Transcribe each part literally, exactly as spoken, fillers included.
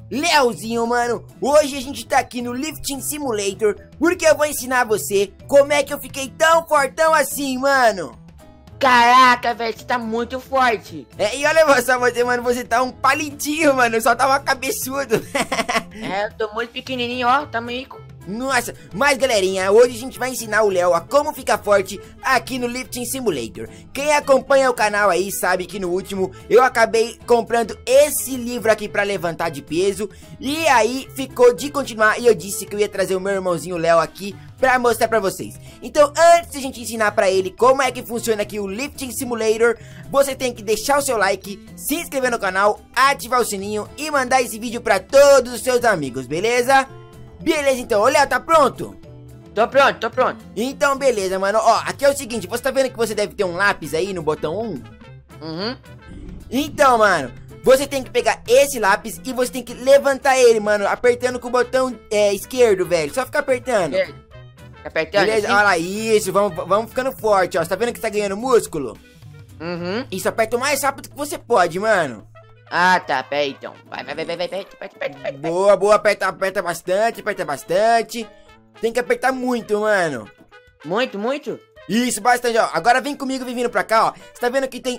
Leozinho, mano, hoje a gente tá aqui no Lifting Simulator porque eu vou ensinar você como é que eu fiquei tão fortão assim, mano. Caraca, velho, você tá muito forte. É, e olha só você, mano, você tá um palitinho, mano, só tá uma cabeçudo. É, eu tô muito pequenininho, ó, tamico. Nossa, mas galerinha, hoje a gente vai ensinar o Léo a como ficar forte aqui no Lifting Simulator. Quem acompanha o canal aí sabe que no último eu acabei comprando esse livro aqui pra levantar de peso. E aí ficou de continuar e eu disse que eu ia trazer o meu irmãozinho Léo aqui pra mostrar pra vocês. Então antes de a gente ensinar pra ele como é que funciona aqui o Lifting Simulator, você tem que deixar o seu like, se inscrever no canal, ativar o sininho e mandar esse vídeo pra todos os seus amigos, beleza? Beleza, então, ô Léo, tá pronto? Tô pronto, tô pronto. Então, beleza, mano. Ó, aqui é o seguinte, você tá vendo que você deve ter um lápis aí no botão um? Uhum. Então, mano, você tem que pegar esse lápis e você tem que levantar ele, mano, apertando com o botão é, esquerdo, velho. Só ficar apertando. Esquerdo. Apertando Beleza, assim? olha lá, isso, vamos, vamos ficando forte, ó. Você tá vendo que tá ganhando músculo? Uhum. Isso, aperta o mais rápido que você pode, mano. Ah, tá, pera aí, então. Vai, vai, vai, vai, vai, vai, aperta, aperta, aperta. Boa, boa, aperta, aperta bastante, aperta bastante. Tem que apertar muito, mano. Muito, muito? Isso, bastante, ó. Agora vem comigo, vem vindo pra cá, ó. Você tá vendo que tem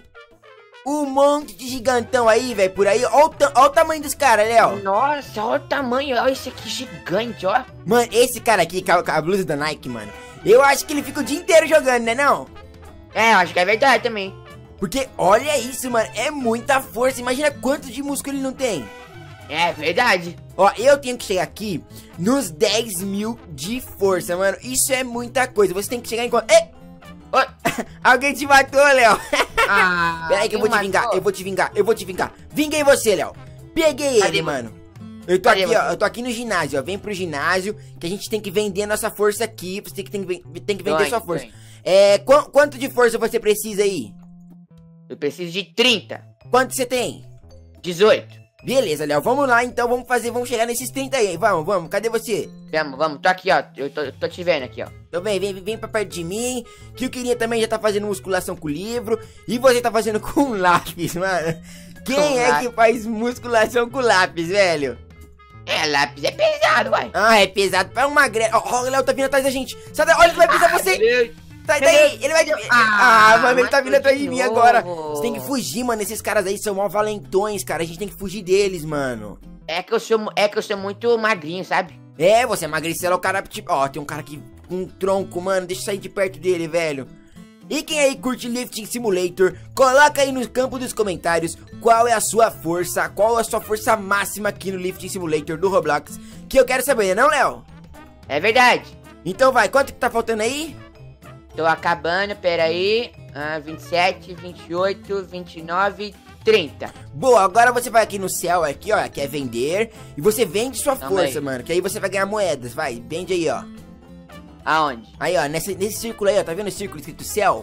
um monte de gigantão aí, velho, por aí. Ó o, ó o tamanho dos caras, Léo. Nossa, olha o tamanho, olha esse aqui gigante, ó. Mano, esse cara aqui, com a, com a blusa da Nike, mano, eu acho que ele fica o dia inteiro jogando, né não? É, eu acho que é verdade também. Porque olha isso, mano, é muita força. Imagina quanto de músculo ele não tem. É verdade. Ó, eu tenho que chegar aqui nos dez mil de força, mano. Isso é muita coisa. Você tem que chegar em quanto... Ei! Oi. Alguém te matou, Léo. Ah, Pera aí que eu vou te matou? vingar, eu vou te vingar, eu vou te vingar. Vinguei você, Léo. Peguei Cadê ele, você? mano. Eu tô Cadê aqui, você? ó, eu tô aqui no ginásio, ó. Vem pro ginásio, que a gente tem que vender a nossa força aqui. Você tem que, tem que, tem que vender Ganho, sua força. ganho. É, qu quanto de força você precisa aí? Eu preciso de trinta. Quanto você tem? dezoito. Beleza, Léo, vamos lá então, vamos fazer, vamos chegar nesses trinta aí. Vamos, vamos, cadê você? Vamos, vamos, tô aqui, ó. Eu tô, eu tô te vendo aqui, ó. Então vem, vem, vem pra perto de mim. Que o Queria também já tá fazendo musculação com o livro. E você tá fazendo com lápis, mano. Quem Com é lápis. que faz musculação com lápis, velho? É, lápis é pesado, uai. Ah, é pesado pra um magrelo. Ó, ó, o Léo tá vindo atrás da gente. Sai daí, olha, ele vai pisar você. Deus. Sai daí, ele vai... Ah, Ah, mano, ele tá mas vindo atrás de de mim novo. agora. Você tem que fugir, mano. Esses caras aí são mal valentões, cara. A gente tem que fugir deles, mano. É que eu sou, é que eu sou muito magrinho, sabe? É, você é magricela, o cara, tipo... Ó, tem um cara aqui com um tronco, mano. Deixa eu sair de perto dele, velho. E quem aí curte Lifting Simulator, coloca aí no campo dos comentários qual é a sua força, qual é a sua força máxima aqui no Lifting Simulator do Roblox, que eu quero saber, não, Léo? É verdade. Então vai, quanto que tá faltando aí? Tô acabando, peraí. Ah, vinte e sete, vinte e oito, vinte e nove, trinta. Boa, agora você vai aqui no céu, aqui, ó, que é vender, e você vende sua Calma força, aí. mano, que aí você vai ganhar moedas, vai, vende aí, ó. Aonde? Aí, ó, nesse, nesse círculo aí, ó, tá vendo o círculo escrito céu?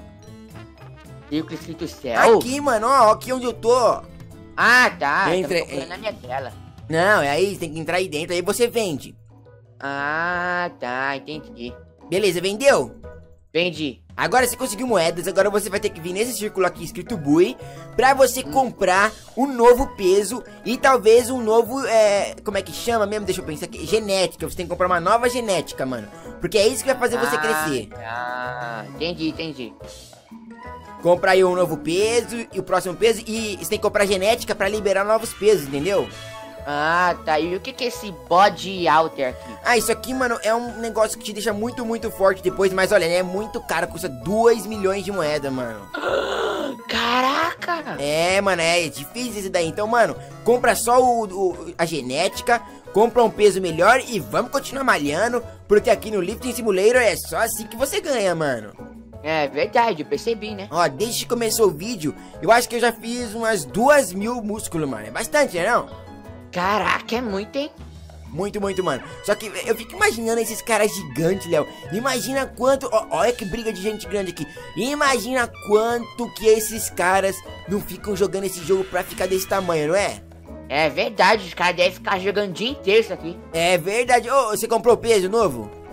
Círculo escrito céu? Aqui, mano, ó, aqui onde eu tô. Ah, tá. Entre- Tá procurando na minha tela. Não, é aí, tem que entrar aí dentro, aí você vende. Ah, tá, entendi. Beleza, vendeu? Vendi. Agora você conseguiu moedas, agora você vai ter que vir nesse círculo aqui escrito bui pra você comprar um novo peso e talvez um novo, é, como é que chama mesmo? Deixa eu pensar aqui, genética, você tem que comprar uma nova genética, mano. Porque é isso que vai fazer você crescer. Ah, entendi, entendi. Comprar aí um novo peso e o próximo peso e você tem que comprar genética pra liberar novos pesos, entendeu? Ah, tá. E o que que é esse body alter aqui? Ah, isso aqui, mano, é um negócio que te deixa muito, muito forte depois, mas olha, é muito caro, custa dois milhões de moeda, mano. Caraca! É, mano, é difícil esse daí. Então, mano, compra só o, o- a genética, compra um peso melhor e vamos continuar malhando, porque aqui no Lifting Simulator é só assim que você ganha, mano. É verdade, eu percebi, né? Ó, desde que começou o vídeo, eu acho que eu já fiz umas duas mil músculos, mano. É bastante, né não? Caraca, é muito, hein? Muito, muito, mano. Só que eu fico imaginando esses caras gigantes, Léo. Imagina quanto... Ó, olha que briga de gente grande aqui. Imagina quanto que esses caras não ficam jogando esse jogo pra ficar desse tamanho, não é? É verdade, os caras devem ficar jogando o dia inteiro isso aqui. É verdade. Ô, você comprou peso novo?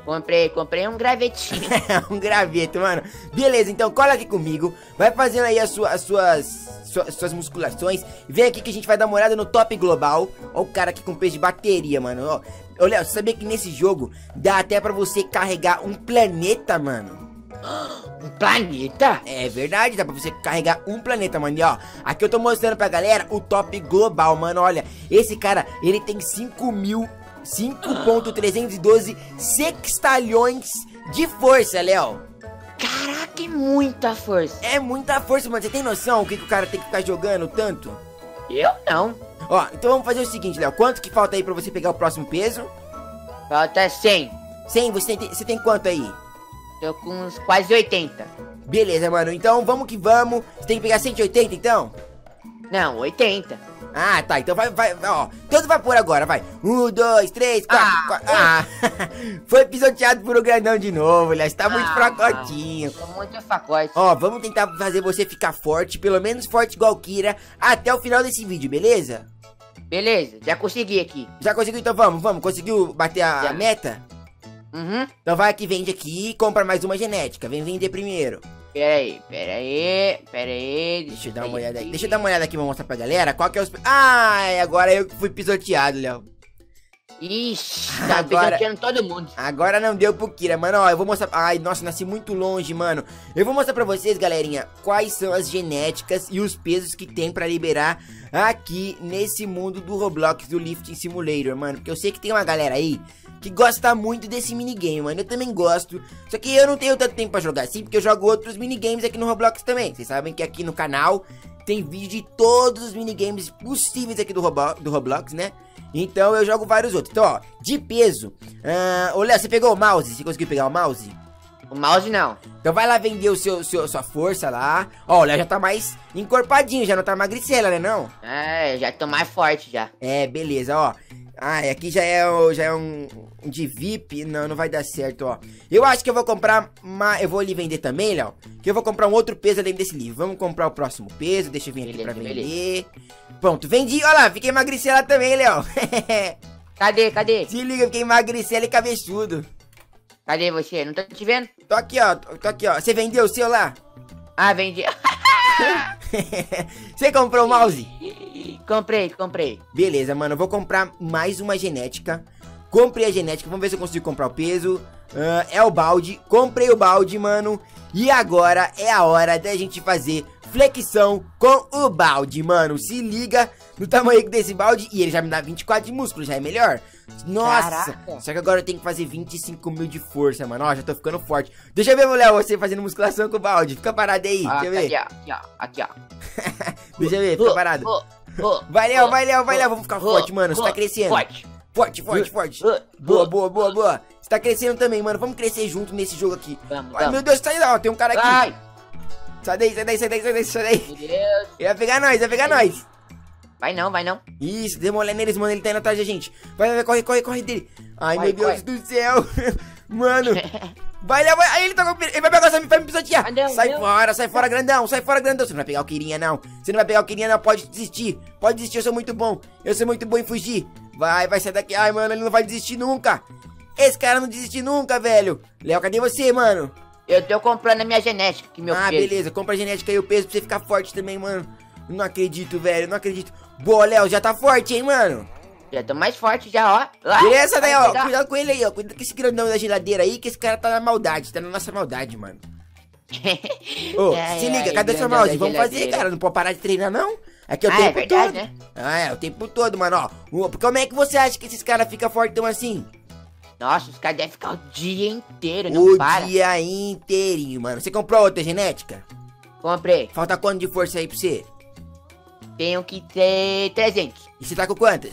Comprei, comprei um gravetinho. Um graveto, mano. Beleza, então cola aqui comigo. Vai fazendo aí as, sua, as suas, suas suas musculações. Vem aqui que a gente vai dar uma olhada no top global. Ó o cara aqui com peso de bateria, mano. Ó, ô, Léo, você sabia que nesse jogo dá até pra você carregar um planeta, mano? Um planeta? É verdade, dá pra você carregar um planeta, mano. E ó, aqui eu tô mostrando pra galera o top global, mano. Olha, esse cara, ele tem cinco mil... cinco ponto trezentos e doze sextalhões de força, Léo. Caraca, é muita força. É muita força, mano. Você tem noção o que, que o cara tem que ficar jogando tanto? Eu não. Ó, então vamos fazer o seguinte, Léo. Quanto que falta aí pra você pegar o próximo peso? Falta cem. cem, você tem, você tem quanto aí? Tô com uns quase oitenta. Beleza, mano. Então vamos que vamos. Você tem que pegar cento e oitenta, então? Não, oitenta. Ah, tá. Então vai, vai, ó. Todo vapor agora, vai. Um, dois, três, quatro, Ah, quatro. Ah, foi pisoteado por um grandão de novo, Léo. Você tá muito Ah, fracotinho. Tô muito facote. Ó, vamos tentar fazer você ficar forte, pelo menos forte igual Kira, até o final desse vídeo, beleza? Beleza, já consegui aqui. Já conseguiu? Então vamos, vamos. Conseguiu bater a, Já. a meta? Uhum. Então vai aqui, vende aqui e compra mais uma genética. Vem vender primeiro. Pera aí, pera aí, pera aí. Deixa eu dar uma olhada aqui. Deixa eu dar uma olhada aqui pra mostrar pra galera qual que é os... Ai, agora eu que fui pisoteado, Léo. Ixi, tá Agora- pisoteando todo mundo. Agora não deu pro Kira, mano. Ó, eu vou mostrar... Ai, nossa, nasci muito longe, mano. Eu vou mostrar pra vocês, galerinha, quais são as genéticas e os pesos que tem pra liberar aqui nesse mundo do Roblox, do Lifting Simulator, mano. Porque eu sei que tem uma galera aí que gosta muito desse minigame, mano. Eu também gosto. Só que eu não tenho tanto tempo pra jogar assim, porque eu jogo outros minigames aqui no Roblox também. Vocês sabem que aqui no canal tem vídeo de todos os minigames possíveis aqui do, Robo do Roblox, né? Então eu jogo vários outros. Então, ó, de peso. Ah, ô, Léo, você pegou o mouse? Você conseguiu pegar o mouse? O mouse não. Então vai lá vender o seu, seu, sua força lá. Ó, o Léo já tá mais encorpadinho, já não tá magricela, né não? É, já tô mais forte já. É, beleza, ó. Ah, aqui já é, o- já é um, um de V I P. Não, não vai dar certo, ó. Eu acho que eu vou comprar uma... Eu vou ali vender também, Léo. Que eu vou comprar um outro peso além desse livro. Vamos comprar o próximo peso. Deixa eu vir aqui Beleza, pra beleza. vender. Pronto, vendi. Olha lá, fiquei magricela também, Léo. Cadê, cadê? Se liga, fiquei magricela e cabeçudo. Cadê você? Não tô te vendo? Tô aqui, ó. Tô aqui, ó. Você vendeu o seu lá? Ah, vendi. Você comprou o mouse? Comprei, comprei. Beleza, mano, eu vou comprar mais uma genética. Comprei a genética, vamos ver se eu consigo comprar o peso. Ah, é o balde, comprei o balde, mano. E agora é a hora da gente fazer flexão com o balde, mano. Se liga no tamanho desse balde. E ele já me dá vinte e quatro de músculo, já é melhor. Nossa, Caraca. só que agora eu tenho que fazer vinte e cinco mil de força, mano. Ó, já tô ficando forte. Deixa eu ver, Léo, você fazendo musculação com o balde. Fica parado aí, Ah, deixa eu ver. aqui, ó, aqui, ó, aqui, ó. Deixa eu ver, fica parado. Oh, oh, Vai, Léo, oh, vai, Léo, vai, oh, Léo. Vamos ficar oh, forte, mano. Você tá oh, crescendo. Forte. Forte, forte, forte. Uh, Boa, uh, boa, boa, boa. Você tá crescendo também, mano. Vamos crescer junto nesse jogo aqui. Vamos, Ai, vamos. meu Deus, sai lá, ó. Tem um cara aqui. Ai, Sai daí, sai daí, sai daí, sai daí, sai daí. meu Deus. Ele vai pegar nós, vai pegar nós. Vai não, vai não. Isso, dê uma olhada neles, mano. Ele tá indo atrás da gente. Vai, vai, corre, corre, corre dele. Ai, Vai, meu Deus corre. do céu. Mano. Vai, Léo, vai. Aí ele tá com... Ele vai pegar essa... Vai me pisotear. Ah, não, sai não. fora, sai fora, grandão. Sai fora, grandão. Você não vai pegar o Quirinha, não. Você não vai pegar o Quirinha, não. Pode desistir. Pode desistir, eu sou muito bom. Eu sou muito bom em fugir. Vai, vai sair daqui. Ai, mano, ele não vai desistir nunca. Esse cara não desiste nunca, velho. Léo, cadê você, mano? Eu tô comprando a minha genética, que meu Ah, peso. beleza. Compra a genética e o peso pra você ficar forte também, mano. Não acredito, velho. Não acredito. Boa, Léo. Já tá forte, hein, mano? Já tô mais forte já, ó. Ah, Beleza, daí, vai ó. pegar. Cuidado com ele aí, ó. Cuidado com esse grandão da geladeira aí, que esse cara tá na maldade. Tá na nossa maldade, mano. Ô, Ai, se liga, ai, cadê seu grandão mouse? da Vamos fazer, geladeira. cara. Não pode parar de treinar, não. Aqui é o Ah, é tempo verdade, todo. né? Ah, é o tempo todo, mano, ó. O- Como é que você acha que esses caras ficam fortão assim? Nossa, os caras devem ficar o dia inteiro, não O para. dia inteirinho, mano. Você comprou outra genética? Comprei. Falta quanto de força aí pra você? Tenho que ter trezentos. E você tá com quantas?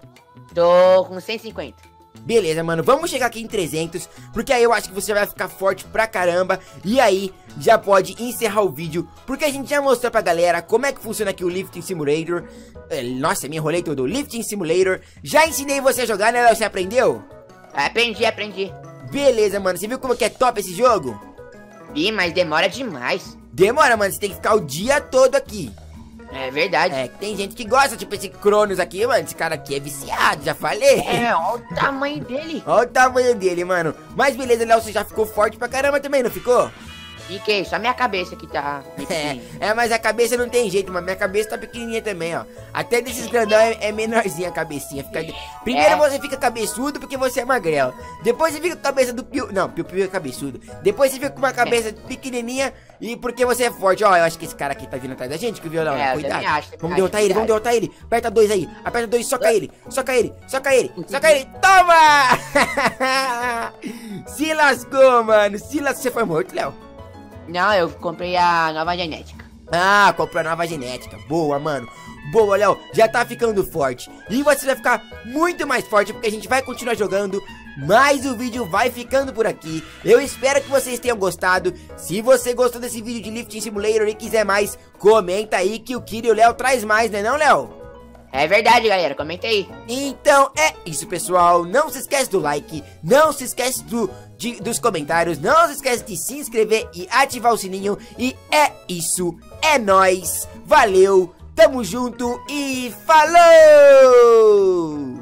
Tô com cento e cinquenta. Beleza, mano, vamos chegar aqui em trezentos, porque aí eu acho que você vai ficar forte pra caramba. E aí, já pode encerrar o vídeo, porque a gente já mostrou pra galera como é que funciona aqui o Lifting Simulator. É, Nossa, me enrolei todo, Lifting Simulator. Já ensinei você a jogar, né, Léo? Você aprendeu? Aprendi, aprendi. Beleza, mano, você viu como que é top esse jogo? Ih, mas demora demais. Demora, mano, você tem que ficar o dia todo aqui. É verdade. É, tem gente que gosta, tipo esse Cronos aqui, mano. Esse cara aqui é viciado, já falei. É, olha o tamanho dele. Olha o tamanho dele, mano. Mas beleza, Léo, você já ficou forte pra caramba também, não ficou? Fiquei, só minha cabeça que tá... É, é, mas a cabeça não tem jeito, mas minha cabeça tá pequenininha também, ó. Até desses grandão é, é menorzinha a cabecinha. Fica... Primeiro É. você fica cabeçudo porque você é magrelo. Depois você fica com a cabeça do Piu... Não, Piu Piu é cabeçudo. Depois você fica com uma cabeça pequenininha e porque você é forte. Ó, eu acho que esse cara aqui tá vindo atrás da gente, que o violão, É, eu cuidado. também acho, Vamos acho, derrotar ele, vamos cuidado. derrotar ele. Aperta dois aí, aperta dois, soca ele. Soca ele, soca ele, soca ele. Toma! Se lascou, mano. Se lascou. Você foi morto, Léo? Não, eu comprei a nova genética. Ah, comprou a nova genética. Boa, mano. Boa, Léo. Já tá ficando forte. E você vai ficar muito mais forte porque a gente vai continuar jogando. Mas o vídeo vai ficando por aqui. Eu espero que vocês tenham gostado. Se você gostou desse vídeo de Lifting Simulator e quiser mais, comenta aí que o Kiro e o Léo traz mais, né não, Léo? É verdade, galera. Comenta aí. Então é isso, pessoal. Não se esquece do like, não se esquece do, de, dos comentários, não se esquece de se inscrever e ativar o sininho. E é isso, é nóis, valeu, tamo junto e falou!